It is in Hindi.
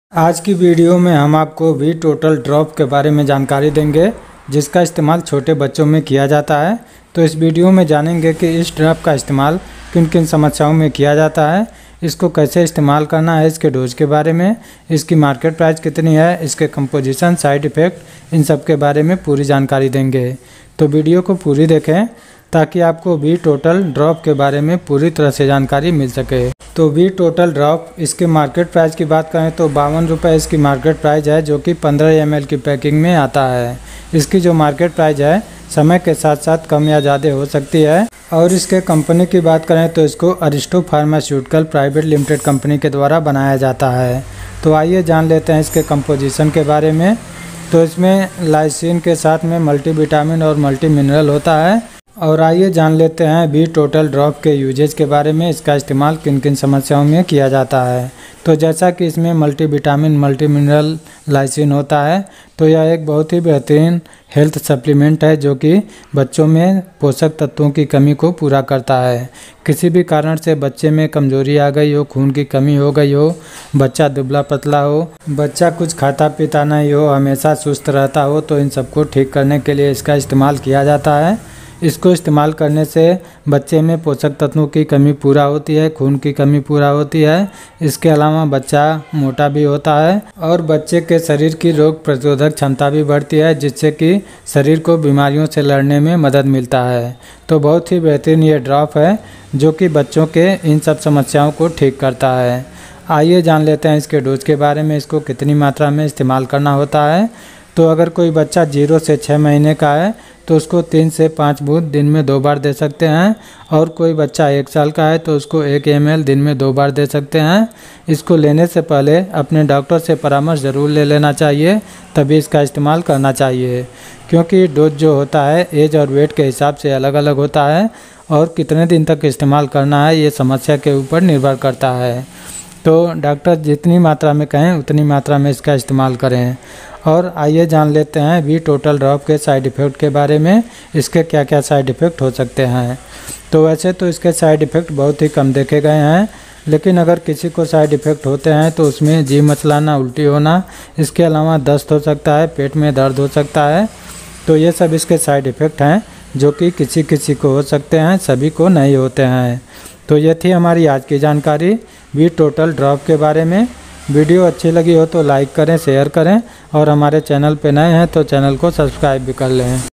आज की वीडियो में हम आपको वी टोटल ड्रॉप के बारे में जानकारी देंगे, जिसका इस्तेमाल छोटे बच्चों में किया जाता है। तो इस वीडियो में जानेंगे कि इस ड्रॉप का इस्तेमाल किन किन समस्याओं में किया जाता है, इसको कैसे इस्तेमाल करना है, इसके डोज के बारे में, इसकी मार्केट प्राइस कितनी है, इसके कंपोजिशन, साइड इफ़ेक्ट, इन सब के बारे में पूरी जानकारी देंगे। तो वीडियो को पूरी देखें ताकि आपको वी टोटल ड्रॉप के बारे में पूरी तरह से जानकारी मिल सके। तो वी टोटल ड्रॉप, इसके मार्केट प्राइस की बात करें तो 52 रुपये इसकी मार्केट प्राइस है, जो कि 15 ml की पैकिंग में आता है। इसकी जो मार्केट प्राइस है समय के साथ साथ कम या ज़्यादा हो सकती है। और इसके कंपनी की बात करें तो इसको Aristo pharmaceutical private limited company के द्वारा बनाया जाता है। तो आइए जान लेते हैं इसके कंपोजिशन के बारे में। तो इसमें लाइसिन के साथ में मल्टीविटामिन और मल्टी मिनरल होता है। और आइए जान लेते हैं वी टोटल ड्रॉप के यूजेज के बारे में, इसका इस्तेमाल किन किन समस्याओं में किया जाता है। तो जैसा कि इसमें मल्टीविटामिन, मल्टी मिनरल, लाइसिन होता है, तो यह एक बहुत ही बेहतरीन हेल्थ सप्लीमेंट है, जो कि बच्चों में पोषक तत्वों की कमी को पूरा करता है। किसी भी कारण से बच्चे में कमजोरी आ गई हो, खून की कमी हो गई हो, बच्चा दुबला पतला हो, बच्चा कुछ खाता पीता नहीं हो, हमेशा सुस्त रहता हो, तो इन सबको ठीक करने के लिए इसका इस्तेमाल किया जाता है। इसको इस्तेमाल करने से बच्चे में पोषक तत्वों की कमी पूरा होती है, खून की कमी पूरा होती है। इसके अलावा बच्चा मोटा भी होता है और बच्चे के शरीर की रोग प्रतिरोधक क्षमता भी बढ़ती है, जिससे कि शरीर को बीमारियों से लड़ने में मदद मिलता है। तो बहुत ही बेहतरीन ये ड्रॉप है, जो कि बच्चों के इन सब समस्याओं को ठीक करता है। आइए जान लेते हैं इसके डोज के बारे में, इसको कितनी मात्रा में इस्तेमाल करना होता है। तो अगर कोई बच्चा 0 से 6 महीने का है तो उसको 3 से 5 बूंद दिन में 2 बार दे सकते हैं। और कोई बच्चा 1 साल का है तो उसको 1 ml दिन में 2 बार दे सकते हैं। इसको लेने से पहले अपने डॉक्टर से परामर्श ज़रूर ले लेना चाहिए, तभी इसका इस्तेमाल करना चाहिए। क्योंकि डोज जो होता है एज और वेट के हिसाब से अलग अलग होता है, और कितने दिन तक इस्तेमाल करना है ये समस्या के ऊपर निर्भर करता है। तो डॉक्टर जितनी मात्रा में कहें उतनी मात्रा में इसका इस्तेमाल करें। और आइए जान लेते हैं वी टोटल ड्रॉप के साइड इफ़ेक्ट के बारे में, इसके क्या क्या साइड इफ़ेक्ट हो सकते हैं। तो वैसे तो इसके साइड इफ़ेक्ट बहुत ही कम देखे गए हैं, लेकिन अगर किसी को साइड इफ़ेक्ट होते हैं तो उसमें जी मचलाना, उल्टी होना, इसके अलावा दस्त हो सकता है, पेट में दर्द हो सकता है। तो ये सब इसके साइड इफ़ेक्ट हैं, जो कि किसी किसी को हो सकते हैं, सभी को नहीं होते हैं। तो ये थी हमारी आज की जानकारी वी टोटल ड्रॉप के बारे में। वीडियो अच्छी लगी हो तो लाइक करें, शेयर करें, और हमारे चैनल पे नए हैं तो चैनल को सब्सक्राइब भी कर लें।